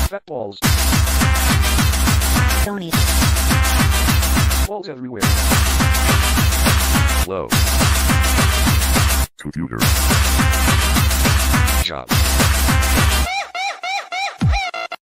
Fat walls. Tony. Walls everywhere. Low. Computer. Job.